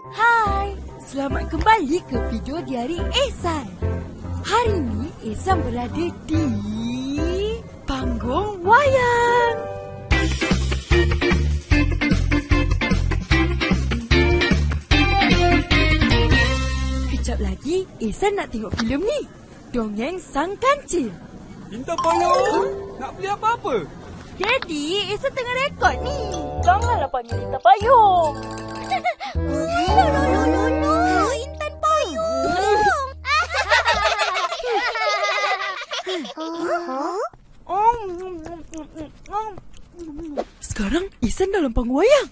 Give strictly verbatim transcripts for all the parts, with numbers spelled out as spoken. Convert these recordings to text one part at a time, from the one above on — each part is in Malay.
Hai, selamat kembali ke video diari Ehsan. Hari ini Ehsan berada di panggung wayang. Kejap lagi Ehsan nak tengok filem ni, Dongeng Sang Kancil. Intan Payung, nak beli apa-apa? Jadi Ehsan tengah rekod ni. Janganlah panggil Intan Payung. No, no, no, no, no. Intan Payung. Sekarang Ehsan dalam panggung wayang.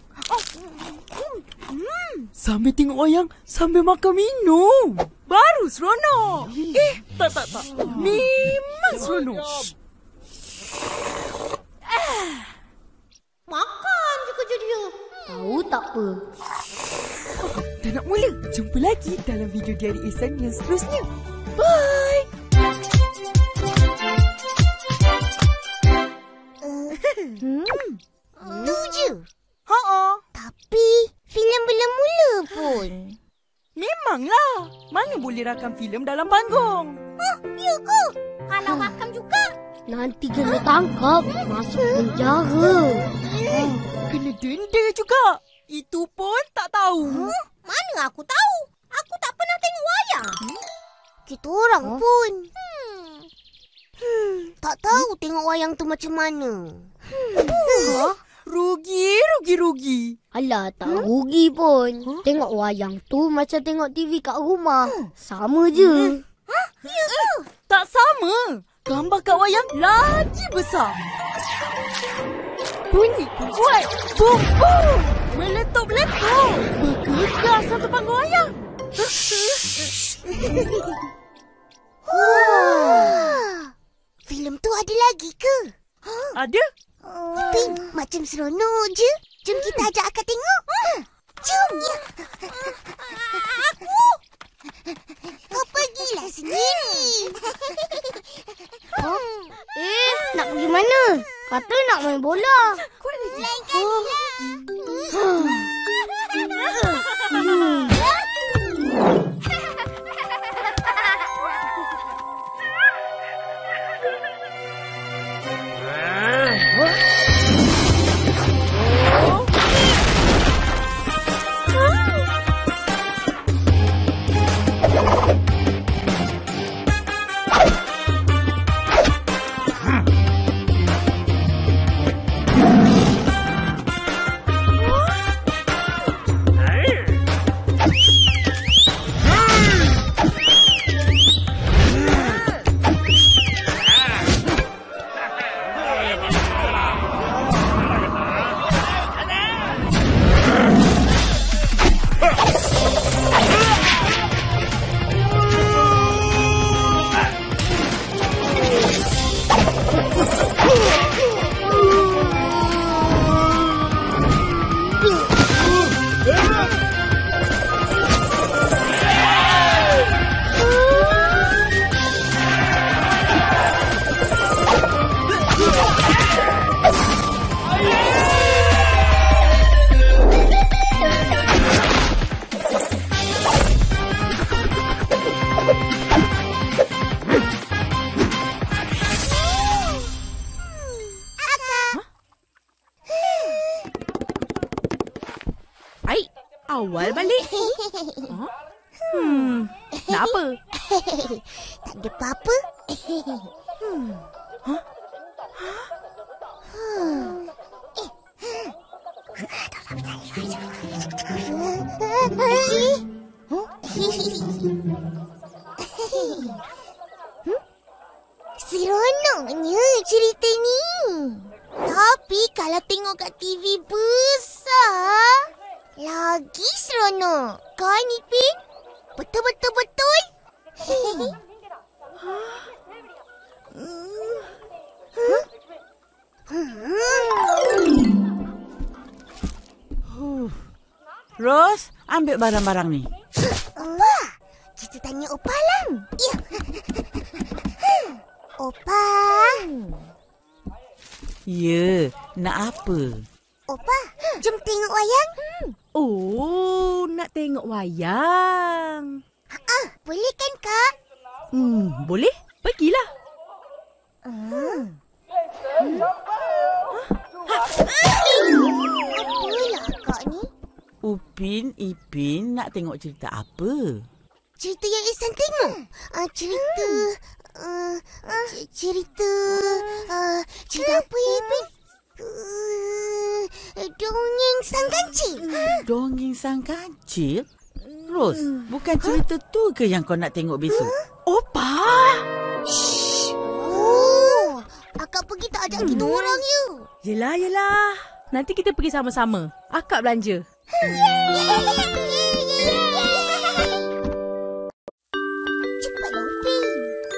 Sambil tengok wayang, sambil makan minum. Baru seronok. Eh, tak, tak, tak. Memang seronok. Makan je kerja dia. Tahu tak apa. Dah nak mula. Jumpa lagi dalam video diari Ehsan yang seterusnya. Bye. Hmm. Tu je. Ha-ha. Tapi filem belum mula pun. Memanglah. Mana boleh rakam filem dalam panggung? Hah, ya ke? Kalau rakam juga nanti kena tangkap, masuk penjara. Hmm, kena denda juga. Itu pun tak tahu. Huh? Mana aku tahu? Aku tak pernah tengok wayang. Hmm? Kita orang huh? pun. Hmm. Hmm, tak tahu hmm? tengok wayang tu macam mana. Hmm. Huh? Rugi, rugi, rugi. Alah, tak hmm? rugi pun. Huh? Tengok wayang tu macam tengok T V kat rumah. Hmm. Sama je. Hmm. Hah? Ya ke? Tak sama. Gambar kat wayang lagi besar. Bunyi pun kuat. Bum, bum. Meletup-letup. Bergegar satu panggung wayang. Wah. Filem tu ada lagi ke? Huh? Ada. Tapi macam seronok je. Jom kita ajak akak tengok. Jom. Aku. Kau pergilah sendiri. Huh? Eh, nak pergi mana? Kata nak main bola. Lain kali lah. Awal balik. Huh? Hmm, nak apa? Tak ada apa-apa. Hmm. Huh? Seronoknya cerita ni. Tapi kalau tengok kat T V besar, lagi seronok. Kan, Ipin? Betul-betul-betul? Ros, ambil barang-barang ni. Wah, kita tanya Opa Lang. Ya. Opa. Ya, nak apa? Opa, jom tengok wayang. Oh, nak tengok wayang. Ah, boleh kan, Kak? Hmm, boleh. Pergilah. Hmm. Apalah Kak ni? Upin, Ipin nak tengok cerita apa? Cerita yang Ihsan tengok. Ah, cerita... Uh, c- cerita... Uh, cerita apa ya, Ipin? Uh, dongeng sang kancil. Dongeng sang kancil? Ros, bukan cerita tu ke yang kau nak tengok besok? Opa! Oh, Akak pergi tak ajak kita orang ya? Yelah, yelah. Nanti kita pergi sama-sama. Akak belanja. Cepatlah, Upin.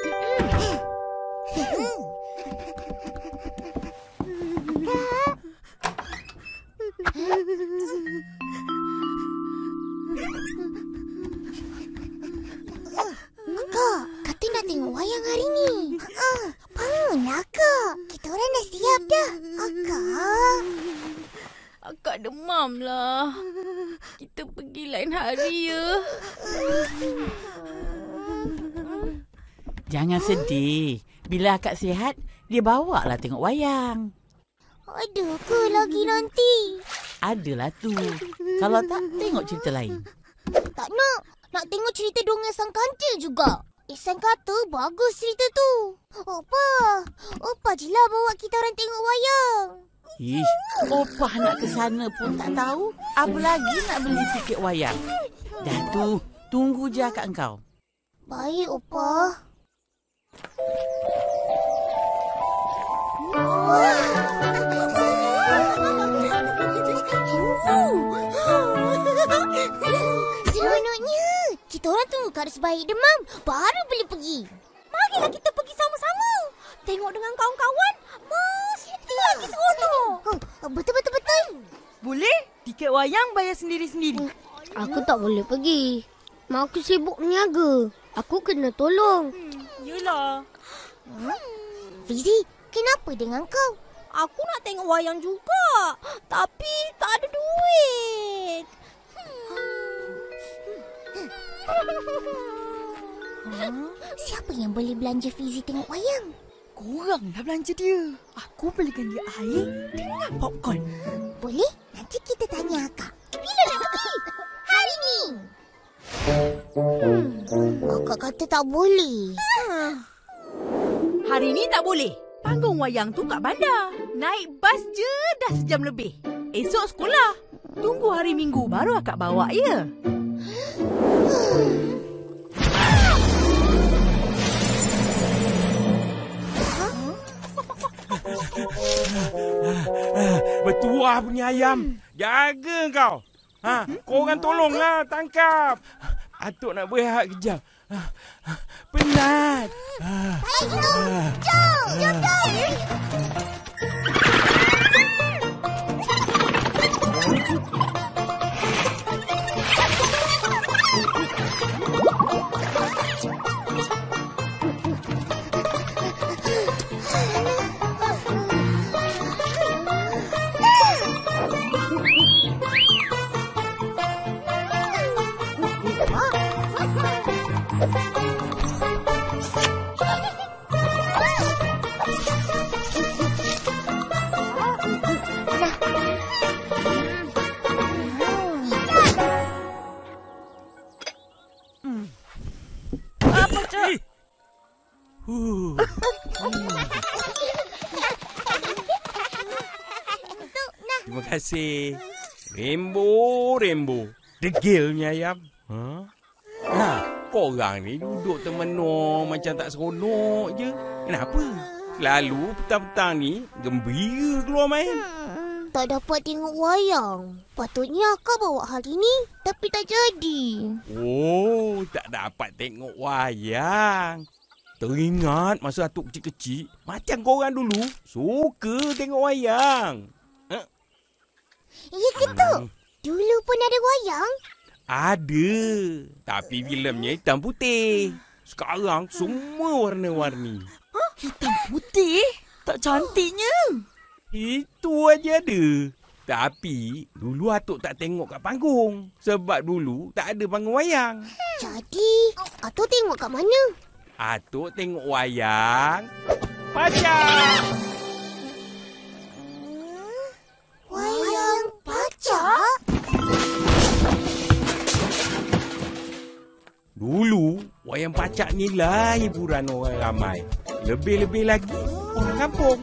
Kak, kata nak tengok wayang hari ni. Ah, bangunlah, Kak. Kita orang dah siap dah. Akak. Akak demam lah. Kita pergi lain hari ya. Jangan sedih. Bila akak sihat, dia bawa lah tengok wayang. Ada ke lagi nanti? Adalah tu. Kalau tak, tengok cerita lain. Tak nak. Nak tengok cerita dongeng sang kancil juga. Ihsan kata bagus cerita tu. Opa. Opa je lah bawa kita orang tengok wayang. Ish, Opah nak ke sana pun tak tahu. Apa lagi nak beli tiket wayang? Dah tu, tunggu je akak engkau. Baik, Opa. Seronoknya. Kita orang tunggu kak sebaik demam. Baru boleh pergi. Marilah kita pergi sama-sama. Tengok dengan kawan-kawan. Mesti lagi seronok. Betul-betul-betul. Boleh? Tiket wayang bayar sendiri-sendiri. Aku tak boleh pergi. Mak aku sibuk berniaga. Aku kena tolong. Yelah. Fizi, kenapa dengan kau? Aku nak tengok wayang juga. Tapi tak ada duit. Hmm. Siapa yang boleh belanja Fizi tengok wayang? Korang dah belanja dia. Aku belikan dia air dengan popcorn. Boleh? Nanti kita tanya akak. Bila nak pergi? Hari ni. Hmm. Akak kata tak boleh. Hari ni tak boleh. Panggung wayang tu kat bandar. Naik bas je dah sejam lebih. Esok sekolah. Tunggu hari Minggu baru akak bawa ya. Bertuah punya ayam. Jaga kau. Ha, korang tolonglah tangkap. Atuk nak berehat kejap. Penat. Baik, jom. Jom, jom, jom. Apa, Cak? Huh. Terima kasih. Rembo, rembo. Degil punya ayam. Ha? Nah, korang ni duduk termenung macam tak seronok je. Kenapa? Lalu petang-petang ni gembira keluar main. Hmm, tak dapat tengok wayang. Patutnya akak bawa hari ni, tapi tak jadi. Oh, tak dapat tengok wayang. Teringat masa atuk kecil-kecil, macam korang dulu, suka tengok wayang. Ha? Ya ke tu? Dulu pun ada wayang? Ada, tapi filmnya hitam putih. Sekarang semua warna-warni. Hitam putih? Tak cantiknya. Itu aja ada. Tapi dulu Atuk tak tengok kat panggung. Sebab dulu tak ada panggung wayang. Jadi, Atuk tengok kat mana? Atuk tengok wayang pacak. Wayang pacak? Dulu, wayang pacak ni lah hiburan orang ramai. Lebih-lebih lagi, orang kampung.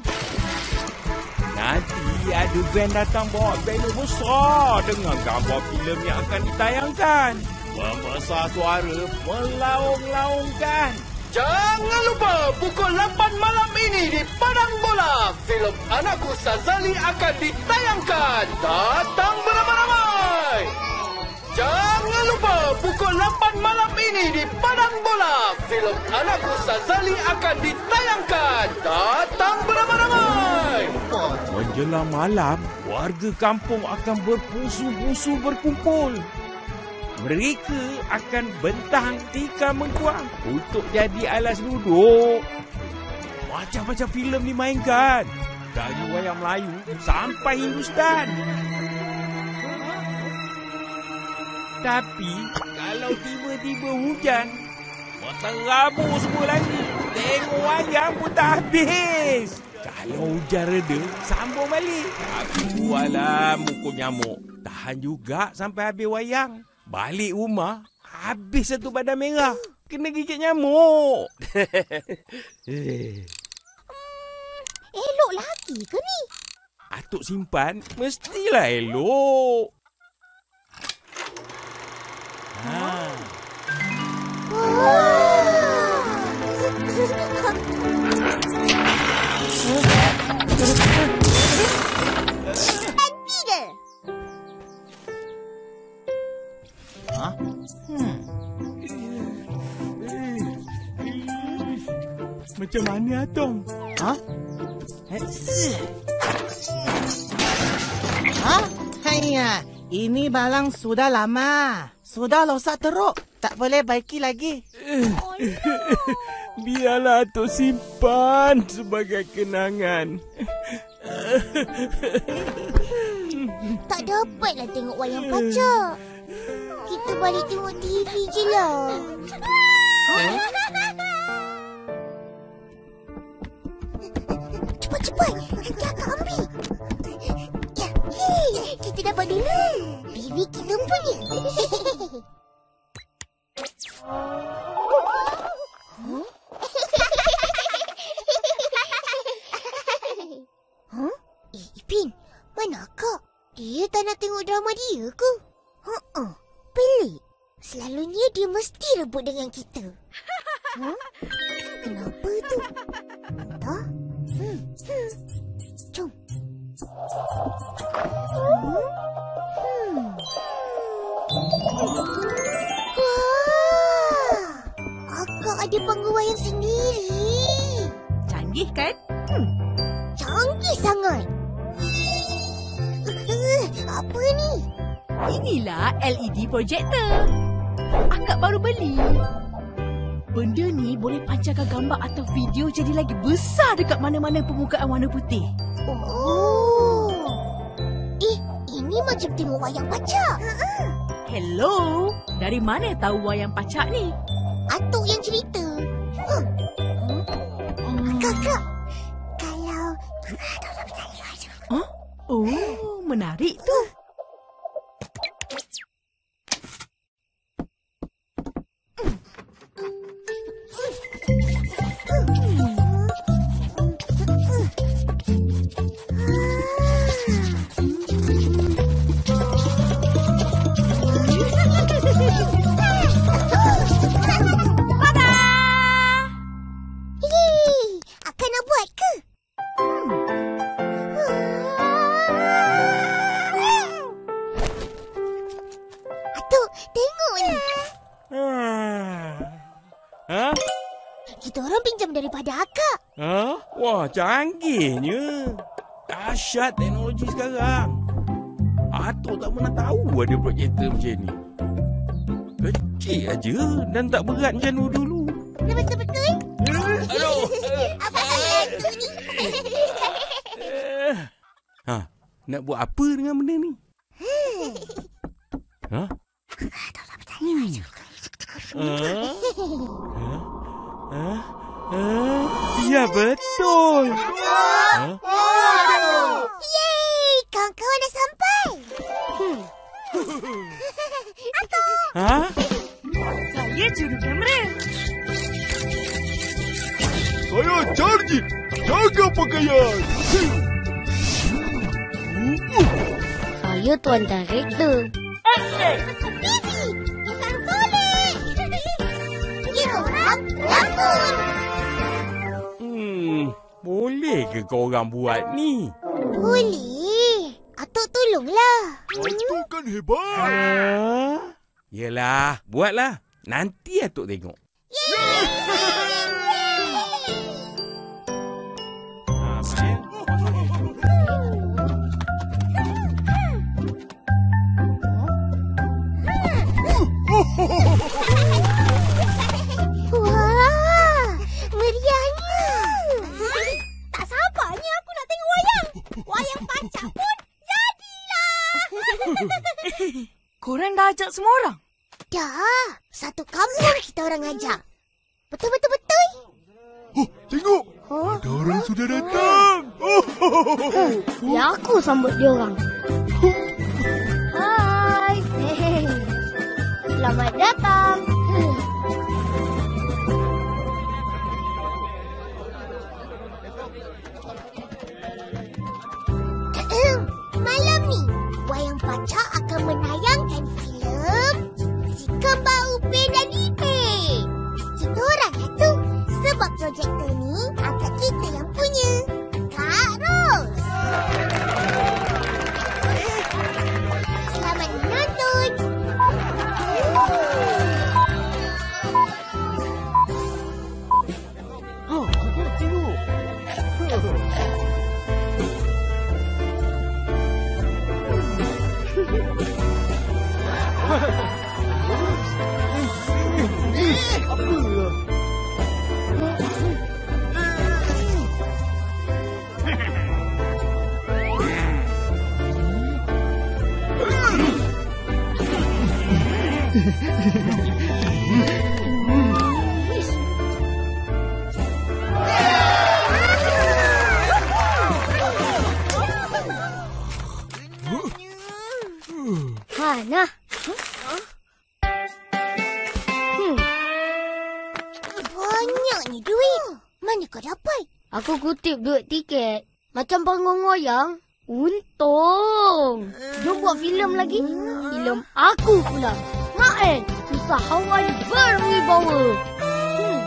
Nanti ada band datang bawa banner besar dengan gambar filem yang akan ditayangkan. Membesar suara melaung-laungkan. Jangan lupa pukul lapan malam ini di Padang Bola. Filem Anakku Sazali akan ditayangkan. Datang beramai-ramai. Jangan lupa pukul lapan malam ini di Padang Bola. Filem Anakku Sazali akan ditayangkan. Datang beramai-ramai. Menjelang malam, warga kampung akan berpusu-pusu berkumpul. Mereka akan bentang tikar mengkuang untuk jadi alas duduk. Macam-macam filem dimainkan. Dari wayang Melayu sampai Hindustan. Tapi, kalau tiba-tiba hujan, terabur semua lagi. Tengok wayang pun tak habis. Kalau hujan reda, sambung balik. Tapi buatlah mukul nyamuk. Tahan juga sampai habis wayang. Balik rumah, habis satu badan merah. Kena gigit nyamuk. Elok lagi ke ni? Atuk simpan, mestilah elok. Ha. Nanti ke? Ha? Hmm. Macam mana, Atong? Ha? Ha? Hanya, ini balang sudah lama. Sudah losak teruk. Tak boleh baiki lagi. Oh, no. Biarlah Atuk simpan sebagai kenangan. Tak dapatlah tengok wayang pacak. Kita balik tengok T V je lah. Cepat-cepat. Nanti akak ambil. Ya. Hei, kita dapat dulu. T V kita punya. Huh? Huh? Eh, Ipin, mana akak? Dia tak nak tengok drama dia ke? Haa, pelik. Selalunya dia mesti rebut dengan kita. Huh? Kenapa tu? Entah. Hmm. Hmm. Jom. Hmm. Hmm. Wah! Akak ada panggung wayang sendiri. Canggih kan? Hmm. Canggih sangat. Apa ni? Inilah L E D projector. Akak baru beli. Benda ni boleh pancarkan gambar atau video jadi lagi besar dekat mana-mana permukaan warna putih. Oh. Eh, ini macam tengok wayang pacak. Hello, dari mana tahu wayang pacak ni? Atuk yang cerita. Huh. Huh? Hmm. Kakak, kalau... Huh? Oh, menarik tu. Yeay, akak nak buat ke? Atuk, tengok ni. Ha? Kita orang pinjam daripada akak. Ha? Wah, canggihnya. Dahsyat teknologi sekarang. Atuk tak pernah tahu ada projektor macam ni. Kecil aja dan tak berat macam dulu. Betul-betul? Aduh. Abang tak hantu ni. Ha, nak buat apa dengan benda ni? Ha? Hmm. Ah? Ah? Ah? Ya, betul. Ha? Yeay, kawan-kawan dah sampai. Hmm. Atau. Ha? Saya juru kamera. Saya Jarjit, jaga pakaian. Saya Tuan Director. Busy, Tukang Soleh. Kita orang pelakon. Hmm, boleh ke kau orang buat ni? Boleh. Atuk tolonglah. Itu kan hebat. Ha? Yelah, buatlah. Nanti Atuk tengok. Ha, main. Wah, meriahnya. Tak sabarnya aku nak tengok wayang. Wayang pancak pun jadilah. Korang dah ajak semua orang? Dah, satu kampung kita orang ajak. Betul-betul-betul. Oh, tengok. Ada orang sudah datang. Oh. Ya, aku sambut dia orang. Hai. Selamat datang. Malam ni, wayang pancak akan menayangkan filem Si Kembar Upin dan Ipin. Kita orang lah tu. Sebab projektor ni agak kita yang punya. Kak Ros. Selamat menonton. Ha, tengok. Ha, nah. Hmm, Banyak ni duit. Mana kau dapat? aku kutip duit tiket. Macam panggung wayang. Untung. Jom buat filem lagi. Filem aku pula. Naen, usahawan berwibawa. Hmm.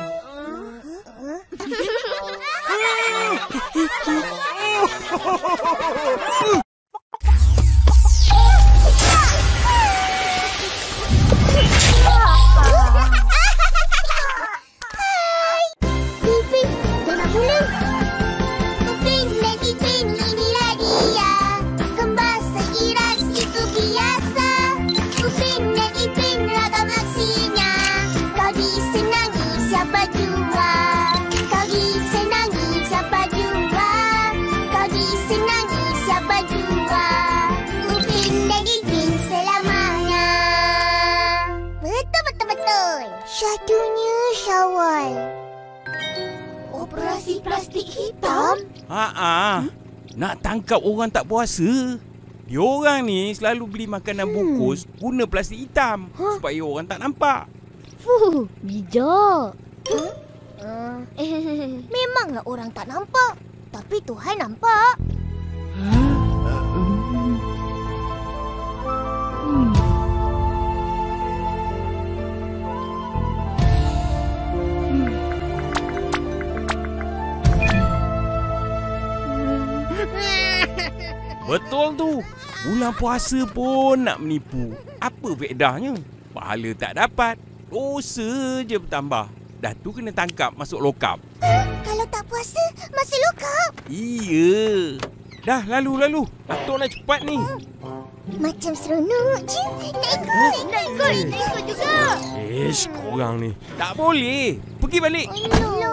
Upin, jangan mula. Upin dan Ipin, inilah dia. Kembar seiras itu biasa. Upin dan Ipin ragam aksinya. Kau disenangi siapa jua. Kau disenangi siapa jua. Kau disenangi siapa jua. Upin dan Ipin selamanya. Betul-betul-betul. Satunya Syawal. Operasi plastik hitam? Ha-ha. Nak tangkap orang tak puasa. Diorang ni selalu beli makanan bungkus guna plastik hitam supaya orang tak nampak. Fuh, bijak. Uh, memanglah orang tak nampak. Tapi Tuhan nampak. Betul tu. Bulan puasa pun nak menipu. Apa faedahnya? Pahala tak dapat. Dosa je bertambah. Dah tu kena tangkap masuk lokap. Kalau tak puasa, masih lokap. Iya. Dah lalu-lalu. Datuk nak cepat ni. Macam seronok je. Nak ikut. Nak ikut. Nak ikut juga. Ish, korang ni. Tak boleh. Pergi balik. No.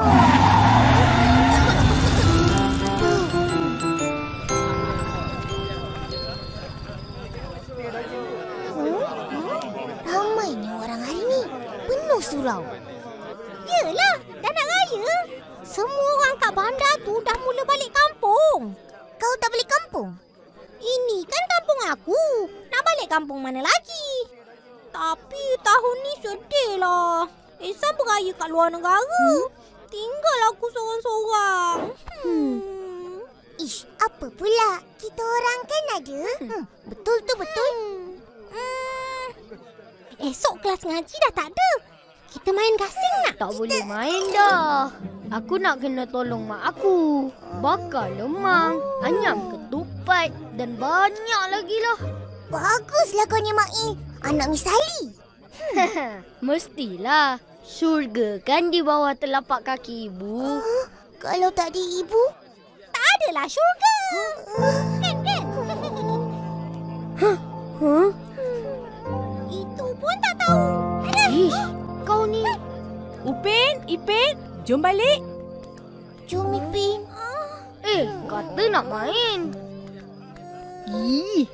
penuh surau. Yelah, dah nak raya. Semua orang kat bandar tu dah mula balik kampung. Kau tak balik kampung? Ini kan kampung aku. Nak balik kampung mana lagi? Tapi tahun ni sedih lah. Ehsan beraya kat luar negara. Hmm? Tinggal aku seorang-seorang. Hmm. Ish, apa pula? Kita orang kan ada. Hmm. Betul tu betul. Hmm. Esok kelas ngaji dah tak ada. Kita main gasing nak? Tak Kita... boleh main dah. Aku nak kena tolong mak aku. Bakar lemang, anyam ketupat dan banyak lagi lah. Baguslah kau ni, Mak. Anak Miss Ali. Mestilah. Syurga kan di bawah telapak kaki ibu. Uh, kalau tak ada ibu? Tak adalah syurga. Kan, kan? Huh? Huh? Itu pun tak tahu. Ish, kau ni. Upin, Ipin, jom balik. Jom, Ipin. Eh, kata nak main. Ih.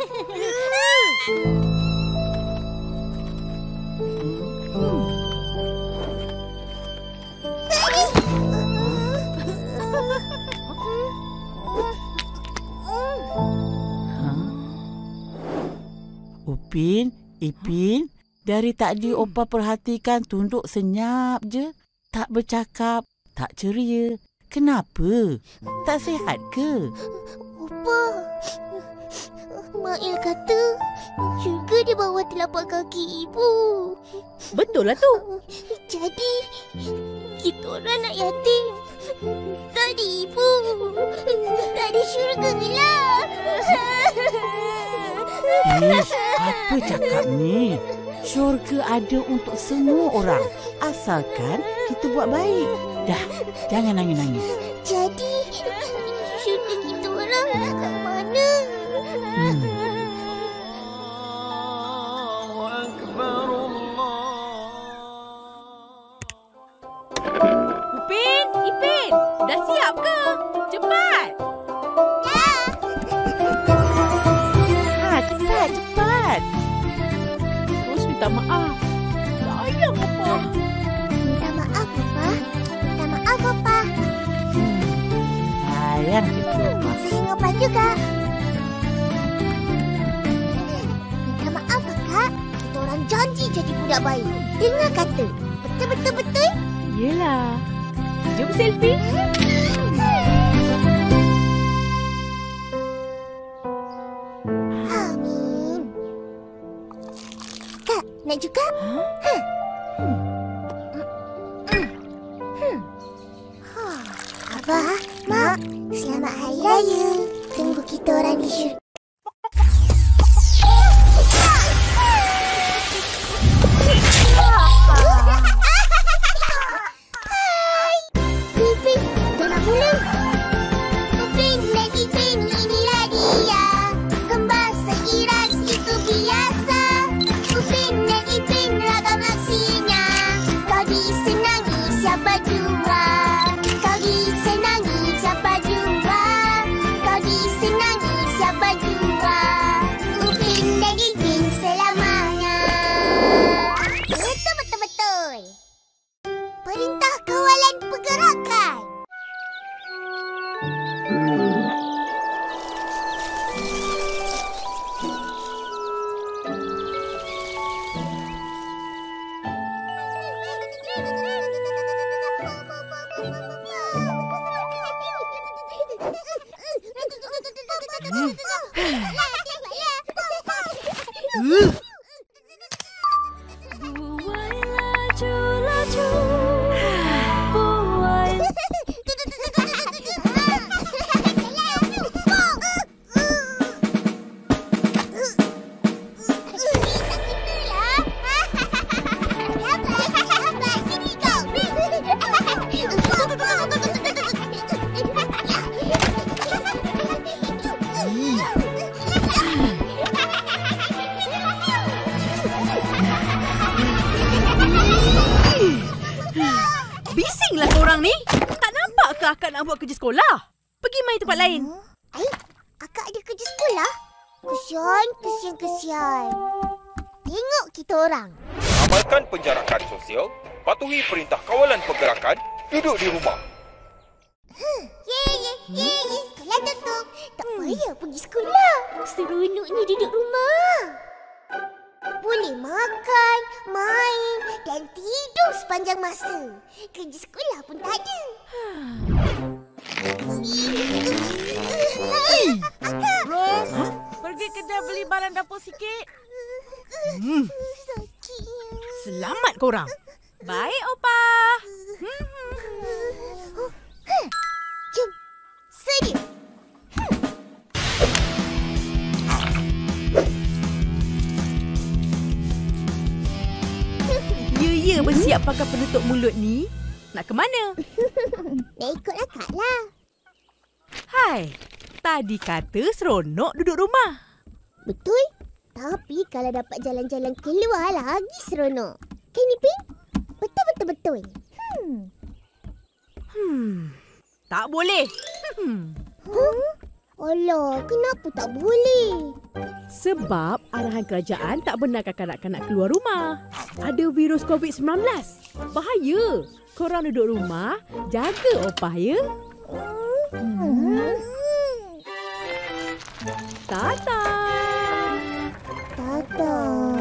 Upin, Ipin, dari tadi Opa perhatikan tunduk senyap je. Tak bercakap, tak ceria. Kenapa? Tak sihat ke? Opa, Mak Il kata syurga di bawah telapak kaki ibu. Betul lah tu. Jadi, kita orang nak yatim. Tak ada ibu. Tak ada syurga lah. Ish, apa cakap ni? Syurga ada untuk semua orang. Asalkan kita buat baik. Dah, jangan nangis-nangis. Jadi, syurga kita orang kat mana? Hmm. Upin, Ipin, dah siap ke? Cepat. Ha, cepat, cepat. Terus minta maaf. Sayang apa? Minta maaf, Opa. Minta maaf, Opa. Hmm. Sayang kita, Opa. Sayang Opa juga. Minta maaf, Kakak. Kita orang janji jadi budak baik. Dengar kata. Betul-betul-betul? Yelah. Jom selfie. Amin. Kak, nak juga? Huh? Ha. Hmm. Hmm. Hmm. Ha. Abah, Mak, selamat Hari Raya. Tunggu kita orang di syurga. Perintah kawalan pergerakan. Buai laju-laju. Buai. Bisinglah korang ni. Tak nampak ke akak nak buat kerja sekolah? Pergi main tempat lain. Eh, akak ada kerja sekolah? Kesian, kesian, kesian. Tengok kita orang. Amalkan penjarakan sosial, patuhi perintah kawalan pergerakan, duduk di rumah. Ye, ye, ye, ye. Sekolah tutup. Tak payah pergi sekolah. Seronoknya duduk rumah. Boleh makan, main dan tidur sepanjang masa. Kerja sekolah pun tak ada. Ros, pergi kedai beli barang dapur sikit. Hmm. Sakitnya. Selamat korang. Baik, Opa. Hmm. Jom. Sedia. Ya, ya, bersiap pakai penutup mulut ni. Nak ke mana? Dah ikut akak lah. Hai, tadi kata seronok duduk rumah. Betul. Tapi kalau dapat jalan-jalan keluar lagi seronok. Kan Ipin? Betul-betul-betul. Hmm. Hmm, tak boleh. Hmm. Huh? Alah, kenapa tak boleh? Sebab arahan kerajaan tak benarkan kanak-kanak keluar rumah. Ada virus covid sembilan belas. Bahaya. Korang duduk rumah, jaga opah ya. Hmm. Tata. Tata.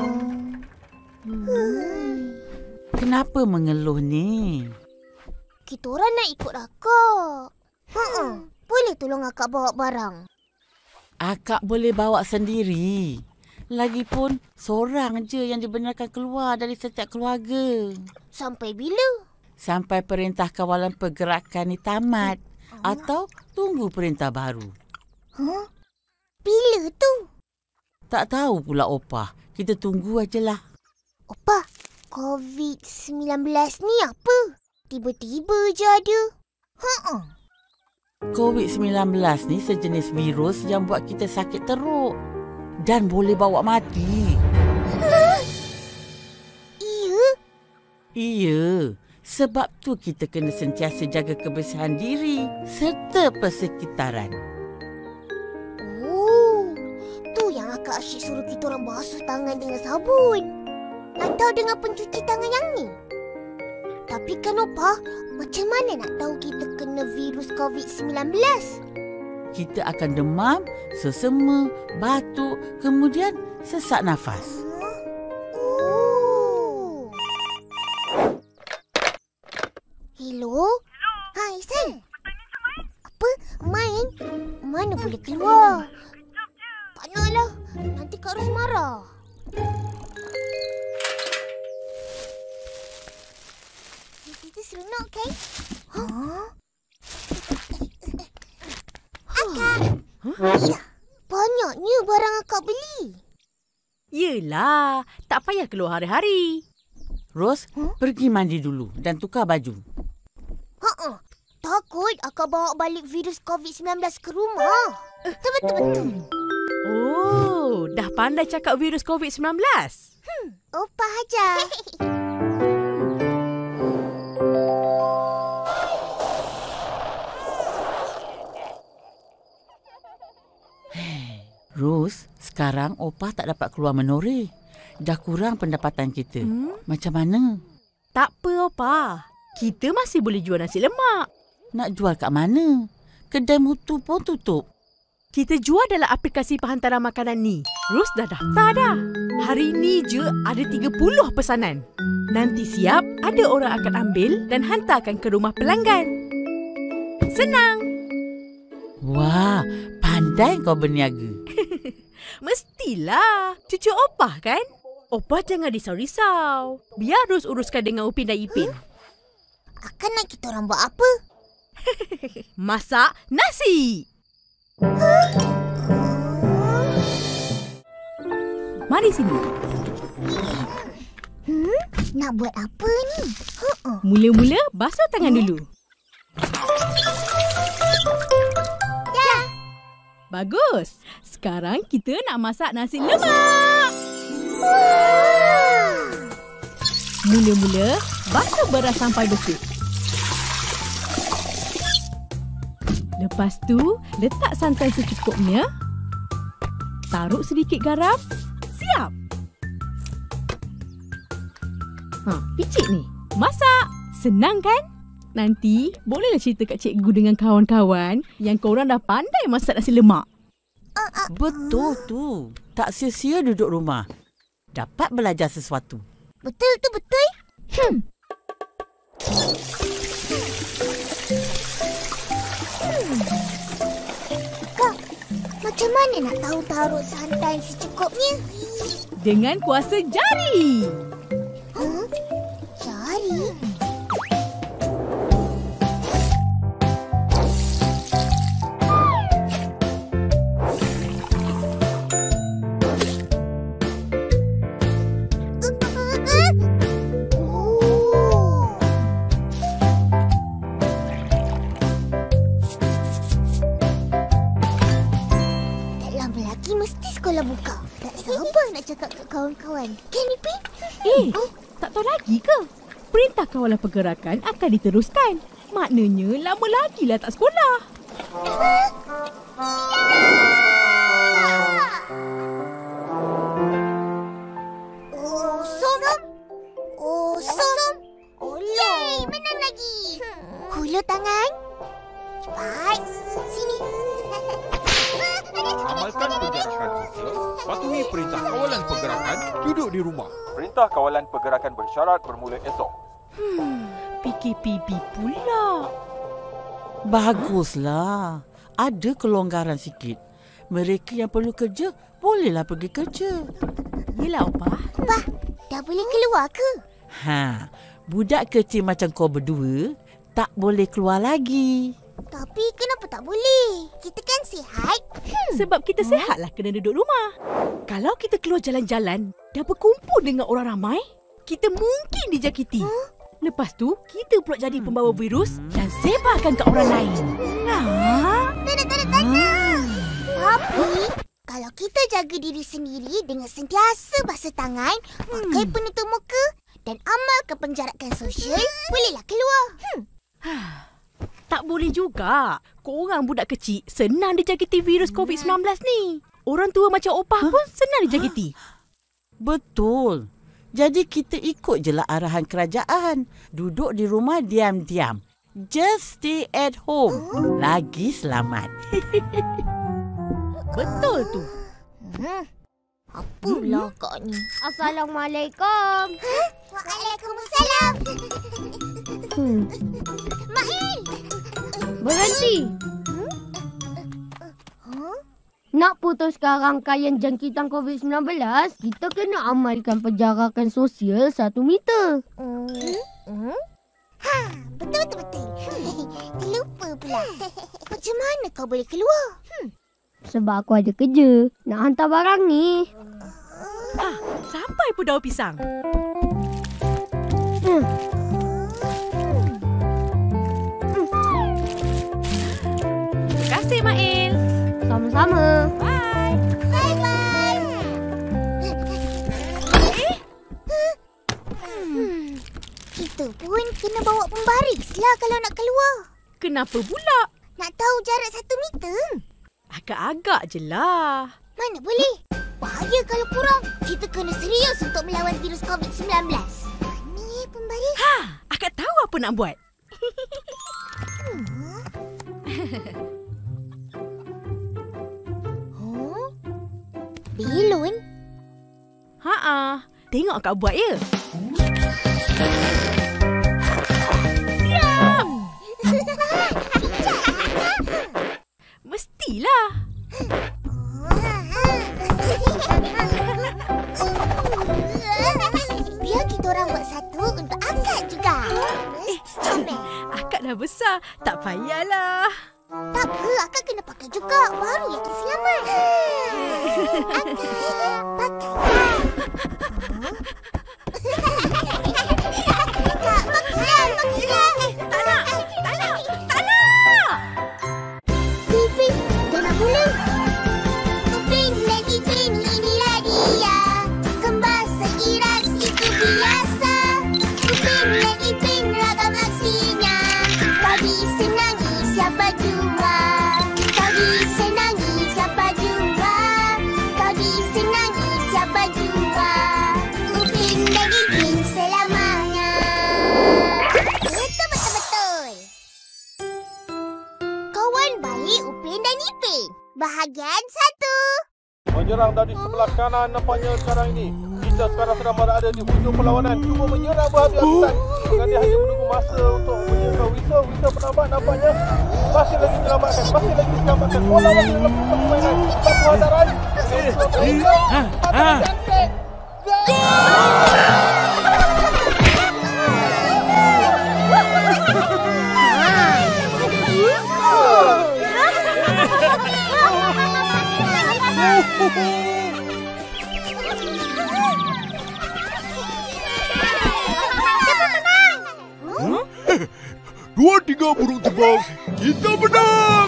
Hmm. Kenapa mengeluh ni? Kita orang nak ikut akak. Ha-ha. Boleh tolong akak bawa barang? Akak boleh bawa sendiri. Lagipun seorang je yang dibenarkan keluar dari setiap keluarga. Sampai bila? Sampai perintah kawalan pergerakan ni tamat. Atau tunggu perintah baru. Huh? Bila tu? Tak tahu pula Opah. Kita tunggu ajalah. Opah, covid sembilan belas ni apa? Tiba-tiba je ada. Ha-ha. covid sembilan belas ni sejenis virus yang buat kita sakit teruk. Dan boleh bawa mati. Iya? Iya. Sebab tu kita kena sentiasa jaga kebersihan diri serta persekitaran. Oh, tu yang akak asyik suruh kita orang basuh tangan dengan sabun. Atau dengan pencuci tangan yang ni. Tapi kan Opah, macam mana nak tahu kita kena virus covid sembilan belas? Kita akan demam, sesema, batuk, kemudian sesak nafas. Oh. Hello? Hai, San. Apa? Main? Mana boleh keluar? Tak naklah. Nanti Kak Ros marah. Itu seronok kan? Huh? Akak! Huh? Ya, banyaknya barang akak beli. Yelah, tak payah keluar hari-hari. Ros, huh? pergi mandi dulu dan tukar baju. Ha-ha. Takut akak bawa balik virus covid sembilan belas ke rumah. Betul-betul. Oh, dah pandai cakap virus covid sembilan belas. Hmm, Opah aja. Ros, sekarang Opah tak dapat keluar menoreh. Dah kurang pendapatan kita. Hmm? Macam mana? Tak apa, Opah. Kita masih boleh jual nasi lemak. Nak jual kat mana? Kedai mutu pun tutup. Kita jual dalam aplikasi penghantaran makanan ni. Ros dah daftar dah. Hari ni je ada tiga puluh pesanan. Nanti siap, ada orang akan ambil dan hantarkan ke rumah pelanggan. Senang. Wah, pandai kau berniaga. Mestilah. Cucu Opah kan? Opah jangan risau-risau. Biar Ros uruskan dengan Upin dan Ipin. Akan nak kita orang buat apa? Masak nasi. Mari sini. Hmm? Nak buat apa ni? Uh-uh. Mula-mula basuh tangan dulu. Dah. Bagus. Sekarang kita nak masak nasi lemak. Mula-mula basuh beras sampai bersih. Lepas tu, letak santan secukupnya. Taruh sedikit garam. Siap! Ha, picit ni. Masak. Senang kan? Nanti bolehlah cerita kat cikgu dengan kawan-kawan yang korang dah pandai masak nasi lemak. Betul tu. Tak sia-sia duduk rumah. Dapat belajar sesuatu. Betul tu betul. Hmm. hmm. Kak, macam mana nak tahu taruh santan secukupnya? Dengan kuasa jari. Huh? Jari? Buka. Tak sabar nak cakap kat kawan-kawan. Kan, Ipin? Eh, oh? Tak tahu lagi ke? Perintah kawalan pergerakan akan diteruskan. Maknanya lama lagi lah tak sekolah. Oh, som. Oh, som. Yeay, menang lagi. Hulur tangan. Cepat. Sini. Amalkan penjarakan sosial, patuhi perintah kawalan pergerakan, duduk di rumah. Perintah kawalan pergerakan bersyarat bermula esok. Hmm, P K P B pula. Baguslah. Ada kelonggaran sikit. Mereka yang perlu kerja, bolehlah pergi kerja. Yelah, Opah. Opah, dah boleh keluar ke? Ha, budak kecil macam kau berdua, tak boleh keluar lagi. Tapi kenapa tak boleh? Kita kan sihat. Hmm. Sebab kita sihatlah kena duduk rumah. Kalau kita keluar jalan-jalan dan berkumpul dengan orang ramai, kita mungkin dijakiti. Huh? Lepas tu, kita pula jadi pembawa virus dan sebarkan ke orang lain. Nah. Tak, tak, tak, tak. Tapi, kalau kita jaga diri sendiri dengan sentiasa basuh tangan, pakai hmm. penutup muka dan amalkan penjarakan sosial, bolehlah keluar. Hmm. Tak boleh juga. Korang budak kecil senang dijangkiti virus covid sembilan belas ni. Orang tua macam Opah pun senang dijangkiti. Betul. Jadi kita ikut je lah arahan kerajaan. Duduk di rumah diam-diam. Just stay at home. Lagi selamat. Betul tu. Hmm. Apalah hmm. kak ni. Assalamualaikum. Huh? Waalaikumsalam. Hmm. Mail. Berhenti. Hmm? Huh? Nak putuskan rangkaian jangkitan covid sembilan belas, kita kena amalkan penjarakan sosial satu meter. Hmm? Hmm? Ha, betul-betul. Terlupa pula. Macam mana kau boleh keluar? Hmm. Sebab aku ada kerja. Nak hantar barang ni. Ah, sampai pun daun pisang. Hmm. Terima kasih, Mail. Sama-sama. Bye. Bye-bye. Eh? Hmm. Kita pun kena bawa pembaris lah kalau nak keluar. Kenapa pula? Nak tahu jarak satu meter? Agak-agak je lah. Mana boleh? Bahaya kalau kurang. Kita kena serius untuk melawan virus covid sembilan belas. Mana pembaris? Ha, akak tahu apa nak buat. hmm. huh? Belon? Ha-ha. Tengok akak buat ya. Siap! Mestilah. Biar kita orang buat satu untuk akak juga. Eh, comel. Akak dah besar. Tak payahlah. Tak apa, akak kena pakai juga. Baru yakin selamat. Akak, pakai. Kak, pakai. Pakai. Tak nak. Tak nak. Tak nak. Pipi, dah nak mula. Upin dan Ipin, inilah dia. Kembar seiras itu biasa. Upin dan Ipin, ragam aksinya. Kami senangi siapa jua. Kami senangi siapa jua. Kami senangi siapa jua. Upin menyerang dari sebelah kanan nampaknya sekarang ini. Kita sekarang sedang berada di hujung perlawanan. Cuba menyerang berhabis-habisan. Dengan dia hanya menunggu masa untuk menyerang Wisa. Wisa penampak nampaknya masih lagi menyelamatkan. Masih lagi menyelamatkan. Bola lagi dalam permainan. Satu hadaran. Hadaran cantik. Dua tiga burung terbang. Kita menang.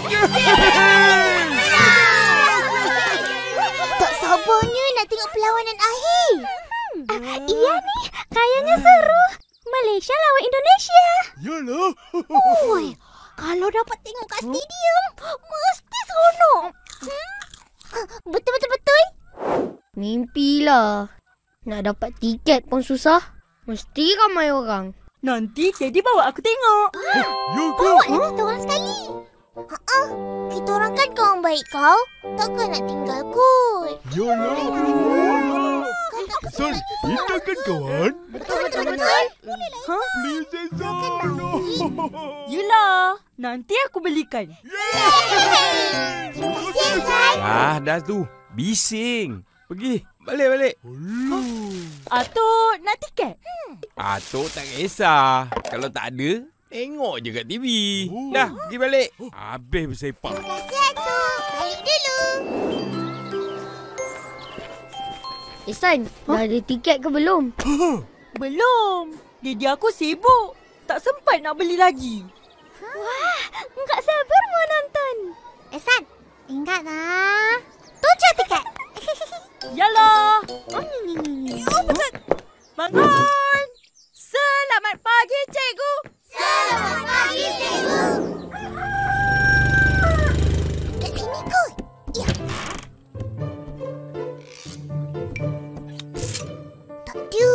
Tak sabarnya nak tengok perlawanan akhir. Hmm. Uh, iya nih, kayaknya seru. Malaysia lawan Indonesia. Yalah. Oi, kalau dapat tengok kat stadium, mesti seronok. Hmm? Betul-betul-betul? Mimpilah. Nak dapat tiket pun susah. Mesti ramai orang. Nanti Teddy bawa aku tengok. Bawa lah kita orang sekali. Ha-ha, kita orang kan kawan baik kau. Takkan nak tinggal kot. Yalah. Son, kita kan kawan. Betul-betul-betul. Ha? Please, Son. Yelah, nanti aku belikan. Ah, dah tu. Bising. Pergi. Balik-balik. Atuk nak tiket? Atuk tak kisah. Kalau tak ada, tengok je kat T V. Dah, pergi balik. Habis bersepak. Terima kasih, Atuk. Balik dulu. Ihsan, dah ada tiket ke belum? Belum. Jadi aku sibuk. Tak sempat nak beli lagi. Wah, enggak sabar mau nonton. Ehsan, ingatlah. Tujuh tiket. Yalah. Oh, betul. Bangun. Selamat pagi, cikgu. Selamat pagi, cikgu. Kat sini kot. Ya. Tak ada.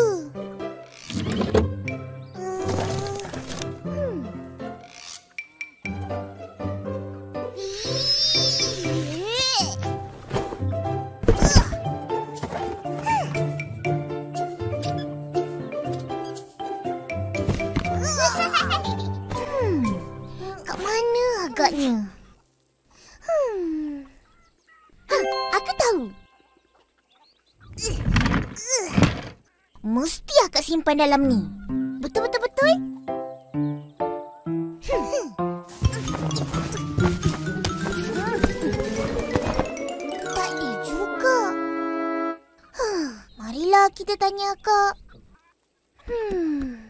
Hmm. Hmm. Kat mana agaknya? Hmm. Ha, aku tahu. Mesti akak simpan dalam ni. Betul-betul-betul? Tak ada juga. Huh, marilah kita tanya akak. Hmm.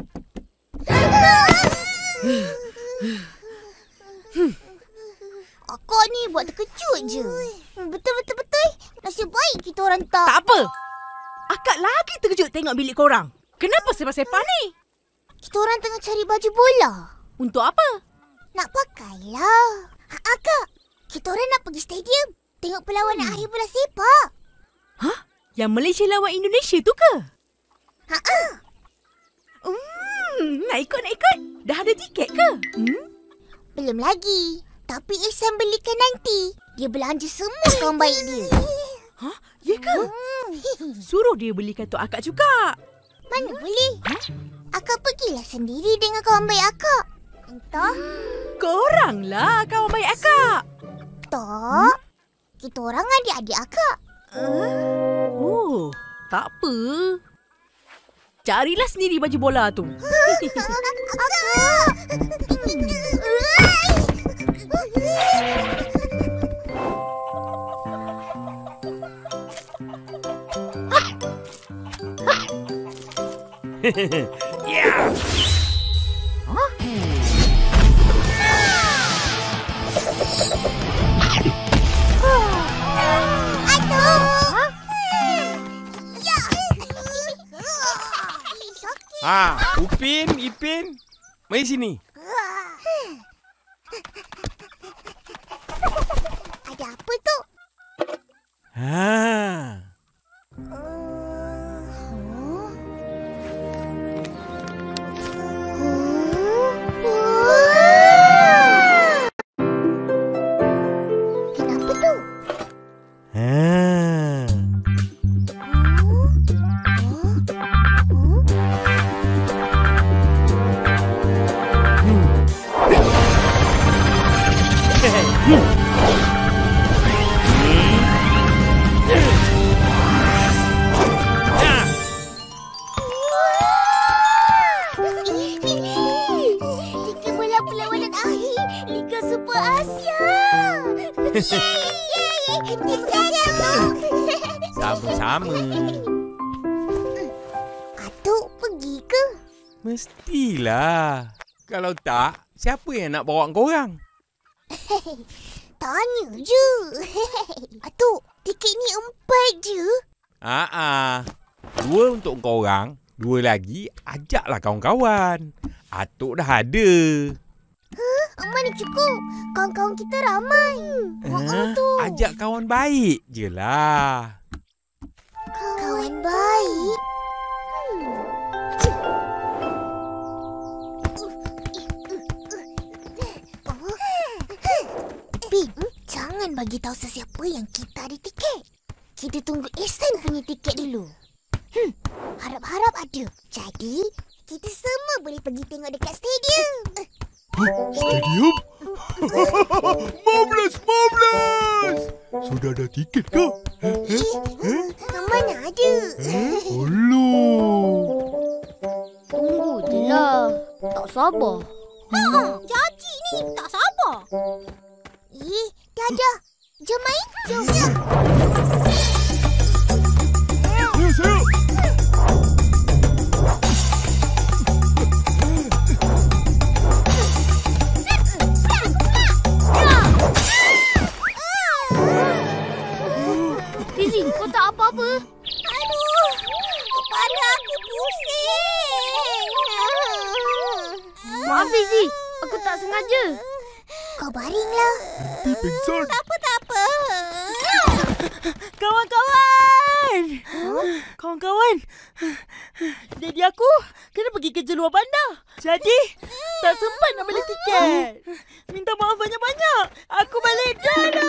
Akak ni buat terkejut je. Betul-betul-betul. Nasib baik kita orang tak. Tak apa. Akak lagi terkejut tengok bilik korang. Kenapa sepah-sepah ni? Kita orang tengah cari baju bola. Untuk apa? Nak pakailah. Ha, akak, kita orang nak pergi stadium. Tengok perlawanan hmm. akhir bola sepak. Hah? Yang Malaysia lawan Indonesia tu ke? Ha-ha. Hmm, nak ikut, nak ikut. Dah ada tiket ke? Hmm? Belum lagi. Tapi Ihsan belikan nanti. Dia belanja semua kawan baik dia. Hah? Ya ke? Hmm. Suruh dia belikan untuk akak juga. Mana boleh? Akak pergilah sendiri dengan kawan baik akak. Entah. Koranglah kawan baik akak. Tak. Kita orang adik-adik akak. Oh, tak apa. Carilah sendiri baju bola tu. Yeah. Ah, Upin, Ipin, mari sini. Ada apa tu? Ha. Kenapa tu? Ha. Yeay! Terima kasih, Sama-sama. Atuk pergi ke? Mestilah. Kalau tak, siapa yang nak bawa korang? Tanya je. Atuk, tiket ni empat je. Ah, ah. Dua untuk korang, dua lagi ajaklah kawan-kawan. Atuk dah ada. Huh? Mana cukup? Kawan-kawan kita ramai. Ha? Ajak kawan baik je lah. Kawan baik? Pin, jangan bagi tahu sesiapa yang kita ada tiket. Kita tunggu Ehsan punya tiket dulu. Hmm, harap-harap ada. Jadi, kita semua boleh pergi tengok dekat stadium. Stadium? Marvelous, marvelous! Sudah ada tiket ke? Eh, mana ada? Alah. Tunggu je lah. Tak sabar. Ha, Jaji ni tak sabar. Eh, dah dah. Jom main. Jom, jom. Saya, saya. Fizi, kau tak apa-apa? Aduh, kepala aku pusing. Maaf Fizi, aku tak sengaja. Kau baringlah. Nanti pingsan. Tak apa, tak apa. Kawan-kawan! Kawan-kawan, daddy aku kena pergi kerja luar bandar. Jadi, tak sempat nak beli tiket. Minta maaf banyak-banyak. Aku balik dulu.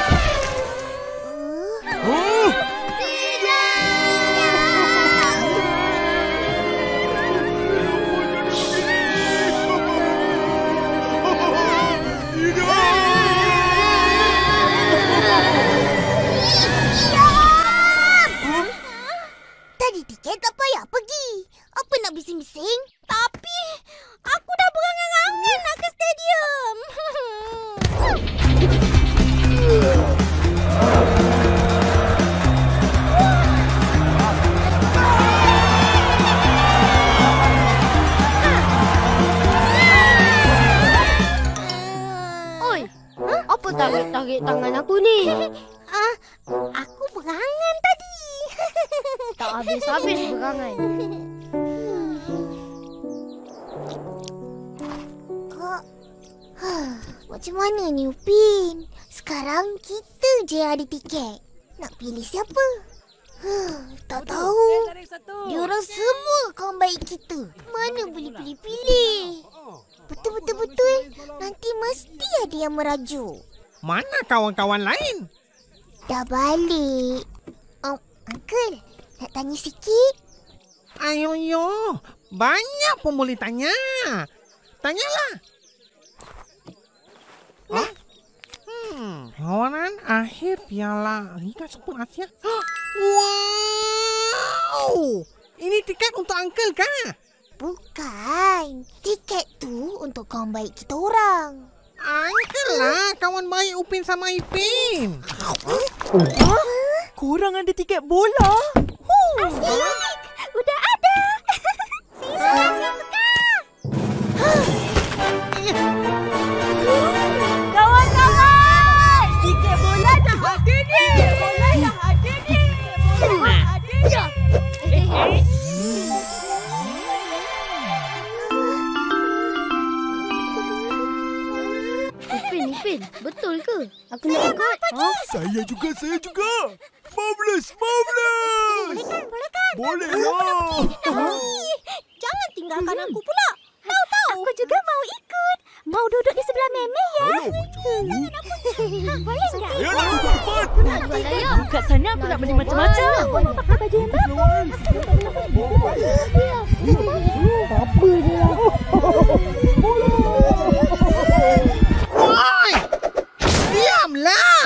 Oh! Tadi tiket tak payah pergi. Apa nak bising-bising? Tapi, aku dah berangan-angan nak ke stadium. Oi, apa tarik-tarik tangan aku ni? Ah, aku berangan tadi. Tak habis-habis berangan. Kak, huh, macam mana ni Upin? Sekarang kita je ada tiket. Nak pilih siapa? Huh, tak tahu. Diorang semua kawan baik kita. Mana boleh pilih-pilih? Betul-betul-betul. Nanti mesti ada yang merajuk. Mana kawan-kawan lain? Dah balik. Oh, Uncle, nak tanya sikit? Ayo, yo. Banyak pun boleh tanya. Tanyalah. Hah? Hmm, lawanan akhir Piala Liga Super Asia. Wow! Ini tiket untuk Uncle kah? Bukan. Tiket tu untuk kawan baik kita orang. Uncle lah kawan baik Upin sama Ipin. Korang ada tiket bola? Asyik! Udah ada! Saya suka! Kawan-kawan! Tiket bola dah ada ni! Tiket bola dah ada ni! Tiket bola dah ada ni! Ipin, Ipin, betul ke? Aku nak ikut. Oh, saya juga, saya juga. Marvelous, marvelous. Boleh kan? Boleh kan? Boleh lah. Jangan tinggalkan aku pula. Tahu-tahu. Aku juga mau ikut. Mau duduk di sebelah Memeh ya? Kalau macam tu. Boleh tak? Ya, nak duduk depan. Buat layak. Kat sana aku nak beli macam-macam. Aku nak pakai baju yang bagus. Apa dia lah. Oi! Diamlah!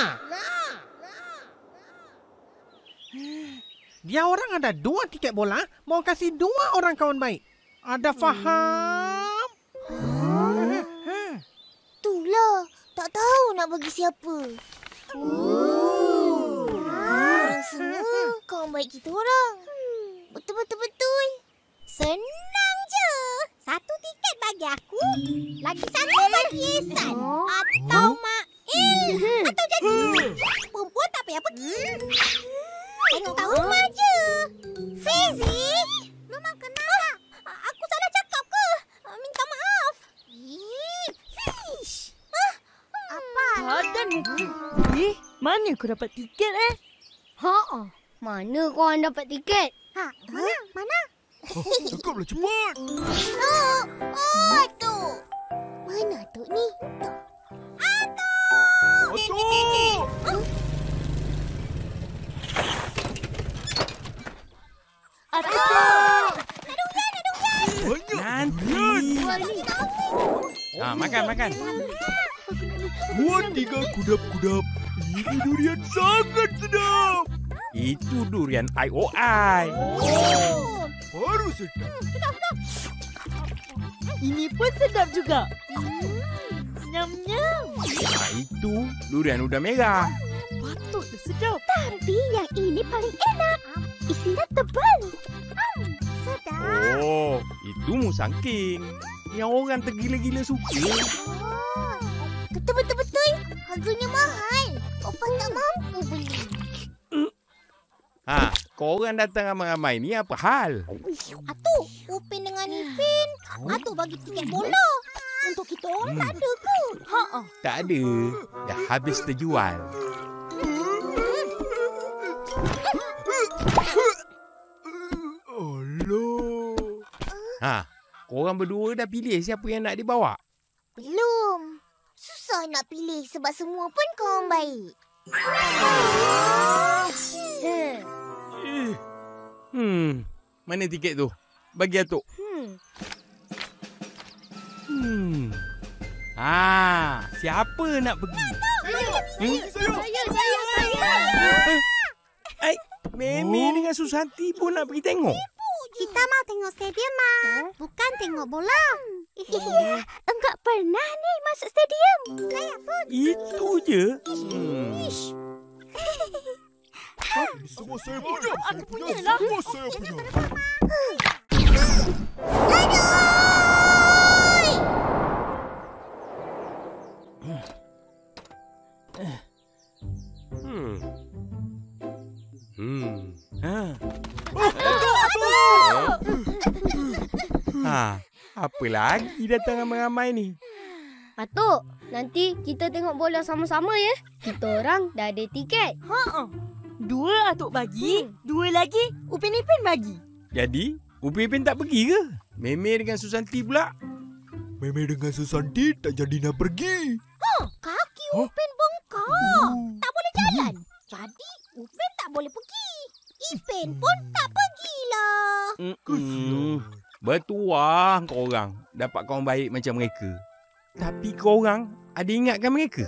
Dia orang ada dua tiket bola, mau kasih dua orang kawan baik. Ada faham? Itulah. Tak tahu nak bagi siapa. Orang semua kawan baik kita orang. Betul-betul-betul. Senang je. Satu tiket bagi aku. Lagi satu bagi Ihsan. Atau Mail. Atau jadi. Perempuan tak payah pergi. Tengok kat rumah je. Fizi. Memang kenal. Aku salah cakap ke? Minta maaf. Fish. Apa? Padan muka. Eh, mana kau dapat tiket eh? Ha, mana korang dapat tiket? Ha, mana? Mana? Tangkaplah cepat. Oh, oh, Atuk. Mana Atuk ni? Atuk! Atuk! Atuk! Ada hujan, ada hujan. Banyak Nanti. Ah, makan, makan. Buat tiga kudap-kudap. Ini durian sangat sedap. Itu durian I O I. Oh. Baru sedap. Ini pun sedap juga. Nyam-nyam. Nah, itu durian udah merah. Patutlah sedap. Tapi yang ini paling enak. Isinya tebal. Hmm, sedap. Oh, itu musangking. Yang orang tergila-gila suka. Oh, betul-betul-betul. Harganya mahal. Opa tak mampu beli. Ha, korang datang ramai-ramai ni apa hal? Atuk, Upin dengan Ipin. Atuk bagi tiket bola. Untuk kita orang tak ada ke? Ha ah. Tak ada. Dah habis terjual. Alah. Ha, korang berdua dah pilih siapa yang nak dibawa? Belum. Susah nak pilih sebab semua pun kawan baik. Hmm, mana tiket tu? Bagi Atuk. Hmm. Hmm. Ah, siapa nak pergi? Hmm? Saya, saya, saya. Ai, Meme Oh. dengan Susanti pun nak pergi tengok. Kita mau tengok stadium, Ma. Bukan tengok bola. Iya, enggak pernah nih masuk stadium. Saya pun. Itu je. Hmm. Ini semua saya punya. Saya punya. lah. Semua saya punya. Hmm. Hmm. Ha. Ha, apa lagi datang ramai-ramai ni? Atuk, nanti kita tengok bola sama-sama ya. Kita orang dah ada tiket. Ha ah. Dua Atuk bagi, dua lagi Upin Ipin bagi. Jadi, Upin Ipin tak pergi ke? Meme dengan Susanti pula. Meme dengan Susanti tak jadi nak pergi. Kaki Huh? Upin bengkak. Oh. Tak boleh jalan. Jadi, Upin tak boleh pergi. Ipin pun tak pergilah. Hmm. Kesian. Bertuah korang dapat kawan baik macam mereka. Tapi korang ada ingatkan mereka?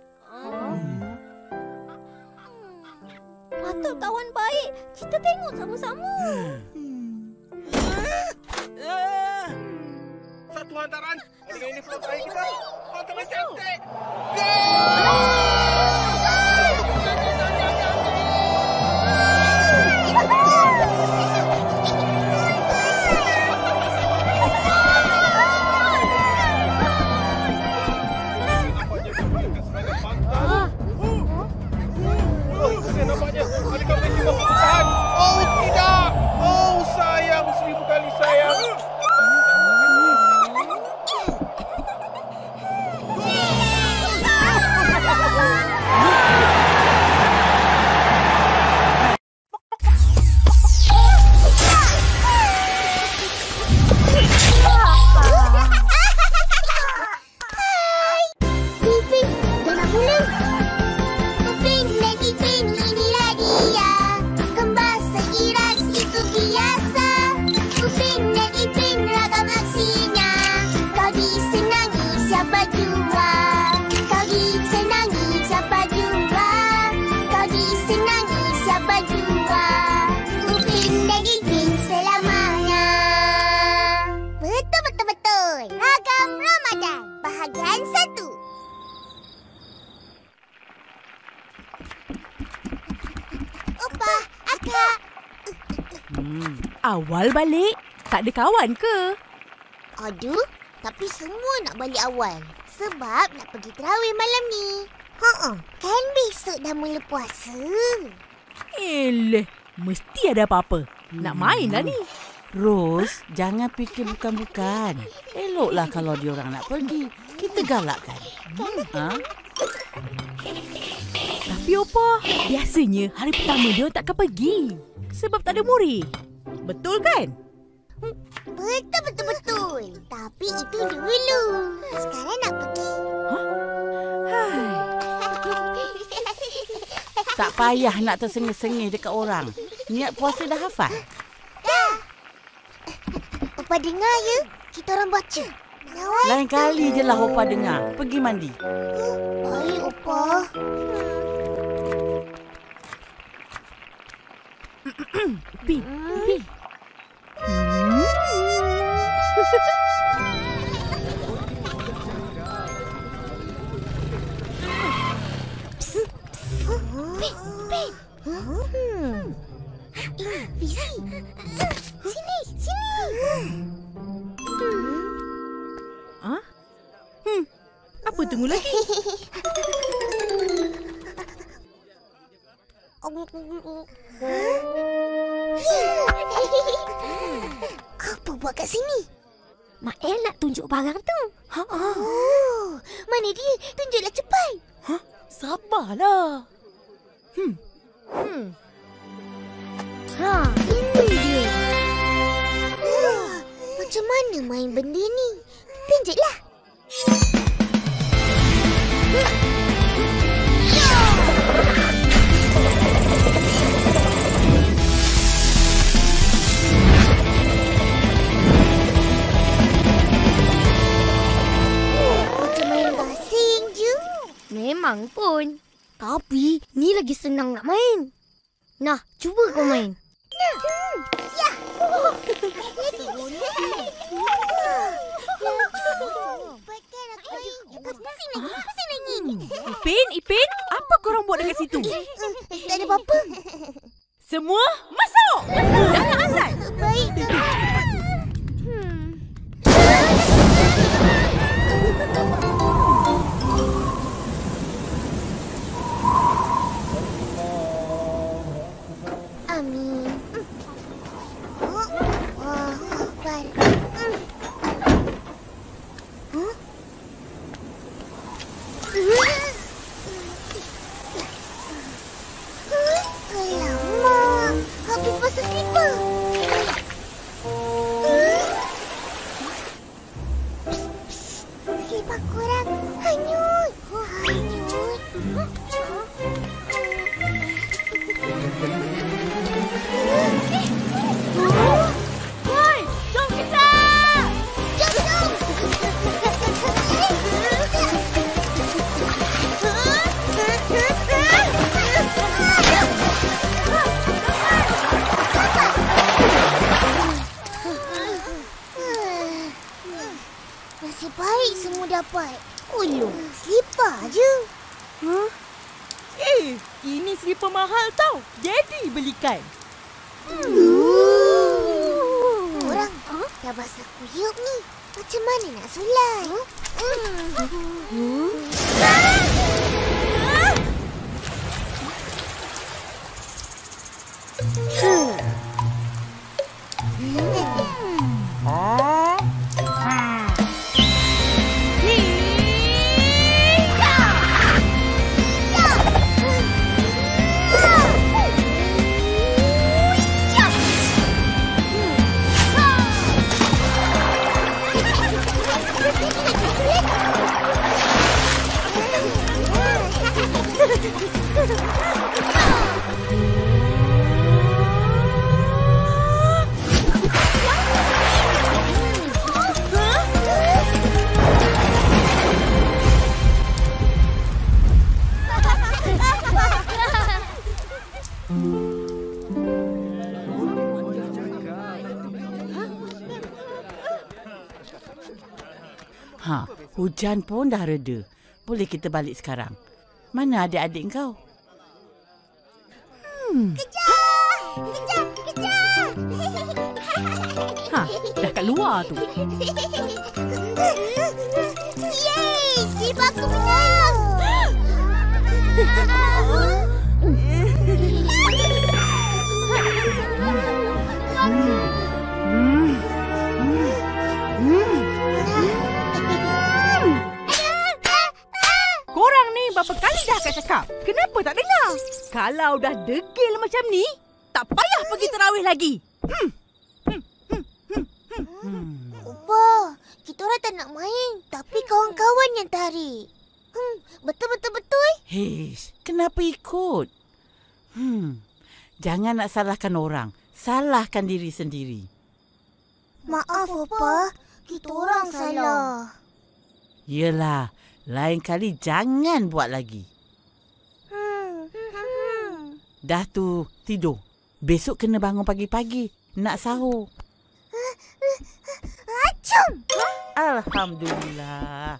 Patut kawan baik. Kita tengok sama-sama. Satu hantaran. Dengan ini peluk air kita. Hantaran cantik. Nampaknya adakah mereka mampu bertahan? Oh tidak! Oh sayang, seribu kali sayang. Awal balik? Tak ada kawan ke? Aduh, tapi semua nak balik awal. Sebab nak pergi terawih malam ni. Ha-ha, kan besok dah mula puasa. Eleh, mesti ada apa-apa. Nak main lah ni. Ros, jangan fikir bukan-bukan. Eloklah kalau diorang nak pergi. Kita galakkan. Ha? Tapi Opa, biasanya hari pertama dia takkan pergi. Sebab tak ada murid. Betul kan? Betul-betul-betul. Tapi itu dulu. Sekarang nak pergi. Hai. Tak payah nak tersengih-sengih dekat orang. Niat puasa dah hafal? Dah. Opa dengar ya? Kita orang baca. Lain kali je lah Opa dengar. Pergi mandi. Baik, Opa. Pin, Pin. Hmm? Pin, Pin. Hmm. Eh, Fizi. Sini, sini. Ha? Hmm. Apa tunggu lagi? Apa buat kat sini? Mak El nak tunjuk barang tu. Ha oh, mana dia? Tunjuklah cepat. Ha? Sabarlah. Hmm. Hmm. Ha, ini dia. Wah, macam mana main benda ni? Tunjuklah. Memang pun. Tapi ni lagi senang nak main. Nah, cuba kau main. Nah. Hmm. Ya. Oh. Lagi pusing lagi, pusing lagi. Ipin, Ipin, apa korang buat dekat situ? Tak ada apa-apa. Semua masuk. Masuk. Dalam asal. Baik. Amin. Oh, wah, akbar. Huh? Alamak, habis pasal slipper. Slipper korang hanyut. Hanyut. Woi, jom kita! Jom, jom! Nasib baik semua dapat. Ulu, slipper je. Huh? Eh, ini slipper mahal tau. Jadi belikan. Hmm. Orang huh? dah basah kuyup ni. Macam mana nak solat? Huh? Hmm. Hmm. Ha, hujan pun dah reda. Boleh kita balik sekarang. Mana adik-adik kau? Hmm. Kejar! Kejar! Kejar! Ha, dah kat luar tu. Yeay, sip aku menang. Korang ni berapa kali dah Kak cakap? Kenapa tak dengar? Kalau dah degil macam ni, tak payah pergi tarawih lagi. Hmm. Opa, kita orang tak nak main. Tapi kawan-kawan yang tarik. Hmm, betul-betul-betul. Hei, kenapa ikut? Hmm, jangan nak salahkan orang. Salahkan diri sendiri. Maaf, Opa. Kita orang salah. Yelah, lain kali jangan buat lagi. Hmm. Hmm. Dah tu, tidur. Besok kena bangun pagi-pagi. Nak sahur. Acum! Alhamdulillah.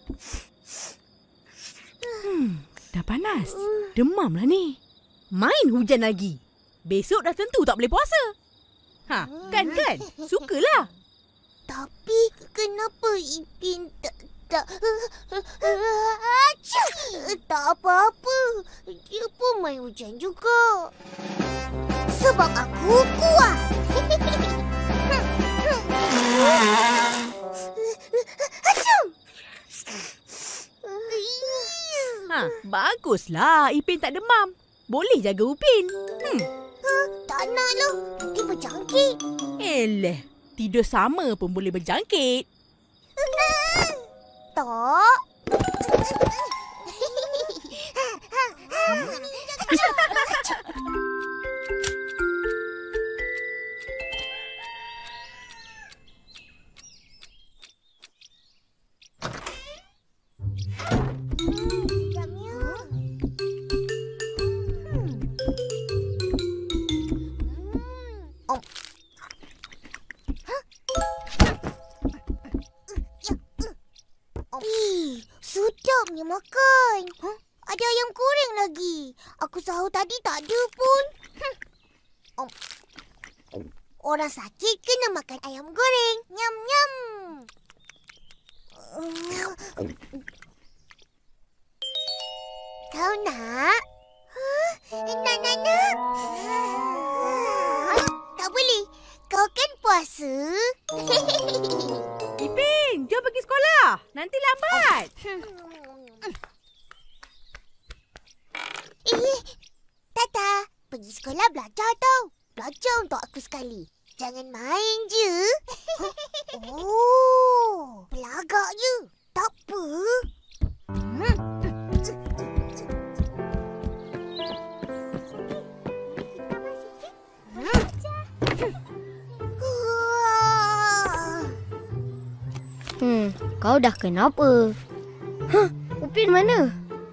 Hmm, dah panas. Demam lah ni. Main hujan lagi. Besok dah tentu tak boleh puasa. Ha, kan kan? Sukalah. Tapi kenapa Ipin tak... tak... Acum! Tak apa-apa. Dia pun main hujan juga. Sebab aku kuat. Acum! Ha, baguslah Ipin tak demam. Boleh jaga Upin. Hmm. Ha, tak naklah. Nanti berjangkit. Eleh, tidur sama pun boleh berjangkit. Tak. Sedapnya makan. Huh? Ada ayam goreng lagi. Aku sahur tadi tak ada pun. Hm. Oh. Orang sakit kena makan ayam goreng. Nyam nyam. Uh. Kau nak? Huh? Nak nak nak. Tak boleh. Kau kan puasa. Ipin, jom pergi sekolah. Nanti lambat. Eh, Tata, pergi sekolah belajar tau. Belajar untuk aku sekali. Jangan main je. Oh, pelagak je. Tak apa. Hmm. Hmm, kau dah kenapa? Hah, Upin mana?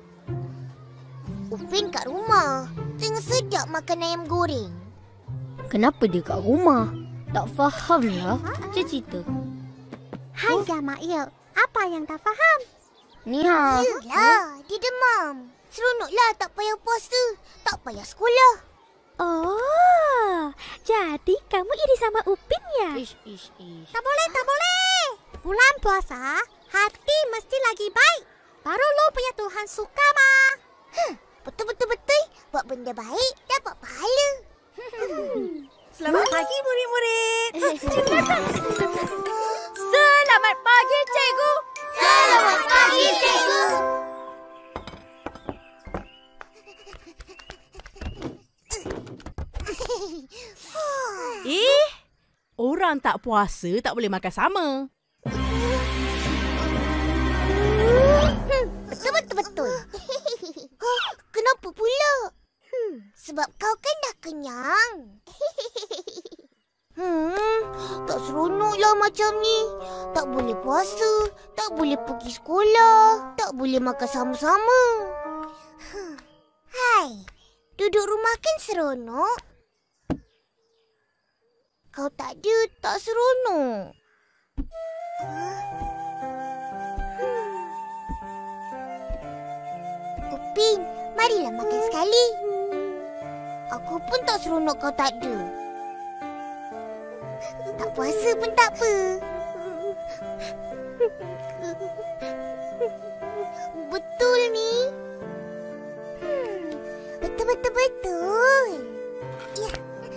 Upin kat rumah. Tengah sedap makan ayam goreng. Kenapa dia kat rumah? Tak faham lah. Cerita. Hai dah Mak Yuk. Apa yang tak faham? Ni ha. Yelah, dia demam. Seronoklah tak payah puasa. Tak payah sekolah. Oh, jadi kamu iri sama Upin ya? Ish, ish, ish. Tak boleh, tak boleh. Bulan puasa, hati mesti lagi baik. Baru lo punya Tuhan suka, Ma. Huh, betul-betul-betul. Buat benda baik, dapat pahala. Selamat pagi, murid-murid. Selamat pagi, cikgu. Selamat pagi, cikgu. Eh, orang tak puasa tak boleh makan sama. Hmm, betul-betul-betul. Kenapa pula? Hmm, sebab kau kan dah kenyang. Hmm, tak seronoklah macam ni. Tak boleh puasa, tak boleh pergi sekolah, tak boleh makan sama-sama. Hai, duduk rumah kan seronok. Kau tak ada, tak seronok. Upin, marilah makan sekali. Aku pun tak seronok kau tak ada. Tak apa puasa pun tak apa. Betul ni. Hmm, betul-betul-betul. Ya.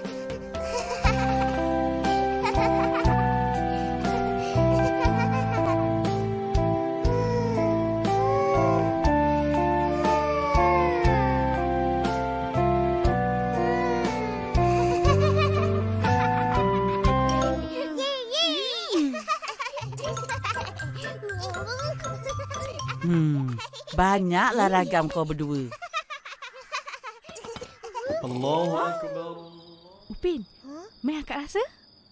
Hmm, banyaklah ragam kau berdua. Allahu Akbar. Upin, huh? Mai akak rasa?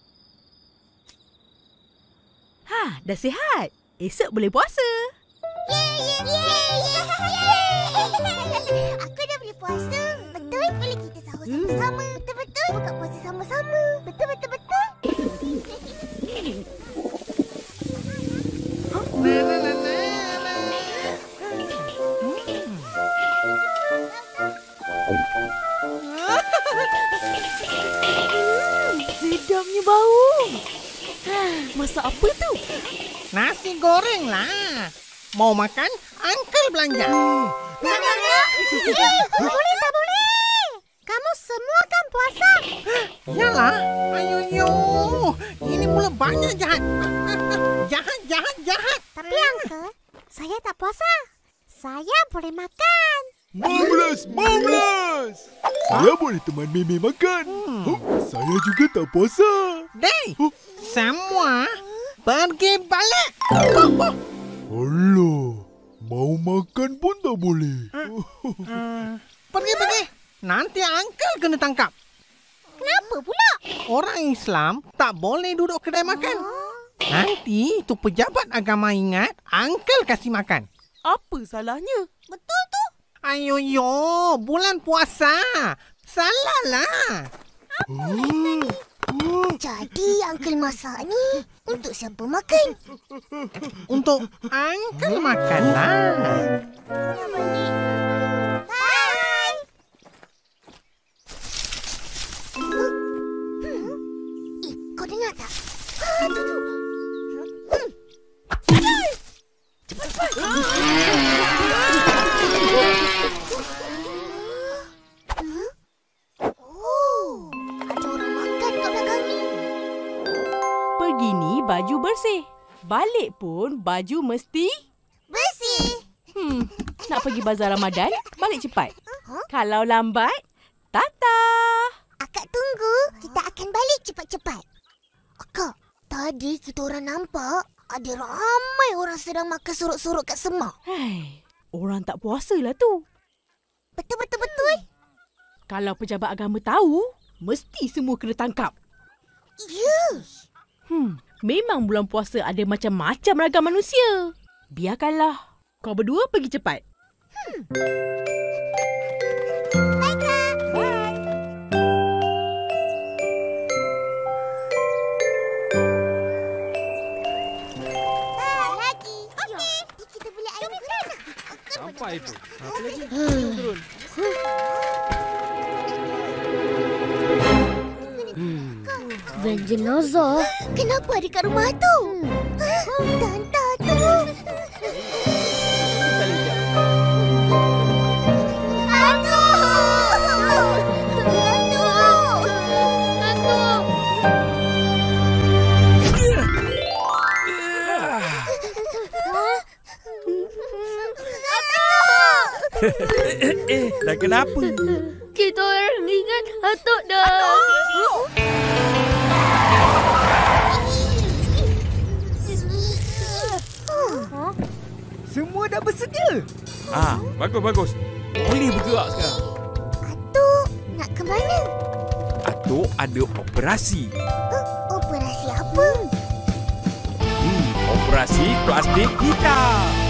Ha, dah sihat. Esok boleh puasa. Yeay, yeay, yeay, yeay. Aku dah boleh puasa. Betul, boleh kita sahur sama-sama. Betul-betul, buka puasa sama-sama. Betul-betul-betul. Sedapnya bau. Masak apa tu? Nasi goreng lah. Mau makan? Uncle belanja. Nak, nak, nak. Eh, boleh tak boleh? Kamu semua kan puasa. Yalah. Ayo, yo. Ini mula banyak jahat. Jahat, jahat, jahat. Tapi Uncle, saya tak puasa. Saya boleh makan. Bablas, bablas. Saya boleh teman Mimi makan. Hmm. Oh, saya juga tak puasa. Dey, oh. Semua pergi balik. Alah, mau makan pun tak boleh. Uh, uh, pergi, pergi. Nanti Uncle kena tangkap. Kenapa pula? Orang Islam tak boleh duduk kedai makan. Nanti tu pejabat agama ingat Uncle kasih makan. Apa salahnya? Betul tu. Ayo yo, bulan puasa. Salahlah. Jadi Uncle masak ni untuk siapa makan? Untuk Uncle makanlah. Bye. Hmm. Eh, kau dengar tak? Ha, tu tu. Hmm. Cepat cepat. Oh, ada orang makan kat belakang ni. Pergi ni baju bersih. Balik pun baju mesti... Bersih. Hmm, nak pergi bazar Ramadan, balik cepat. Huh? Kalau lambat, tata. Akak tunggu, kita akan balik cepat-cepat. Akak, tadi kita orang nampak ada ramai orang sedang makan surut-surut kat semak. Hai, orang tak puasa lah tu. Betul-betul-betul. Kalau pejabat agama tahu, mesti semua kena tangkap. Ya. Hmm, memang bulan puasa ada macam-macam ragam manusia. Biarkanlah. Kau berdua pergi cepat. Hmm. Bye, Kak. Bye. Bye lagi. Okey. Kita boleh air gurau nak? Sampai tu. Apa lagi? Turun, turun. Van jenazah. Kenapa ada kat rumah tu? Hmm. Tanta tu. Hantu! Hantu! Hantu! Eh, dah kenapa? Kita orang ingat Atuk dah. Semua dah bersedia. Ah, bagus, bagus. Boleh bergerak sekarang. Atuk, nak ke mana? Atuk ada operasi. Uh, operasi apa? Hmm, operasi plastik hitam.